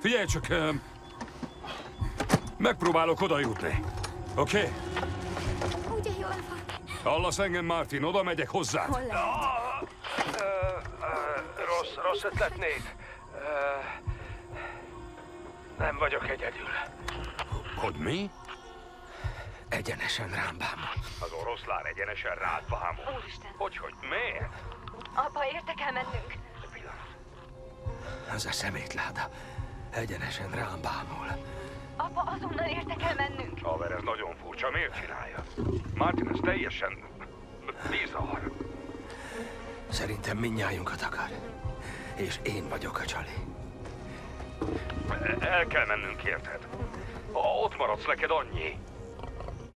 Figyelj csak, megpróbálok oda jutni. Oké? Ugye jól van. Hallasz engem, Martin? Oda megyek hozzá. Hol lehet? Rossz ötlet, Nate. Nem vagyok egyedül. Hogy mi? Egyenesen rám bámul. Az oroszlán egyenesen rád bámul. Úristen. Hogy miért? Apa, érte kell mennünk. Az a szemétláda egyenesen rám bámul. Apa, azonnal érte kell mennünk. Haver, ez nagyon furcsa. Miért csinálja? Martin, ez teljesen bizarr. Szerintem mindnyájunkat akar. És én vagyok a csali. El kell mennünk, érted? Ott maradsz neked annyi.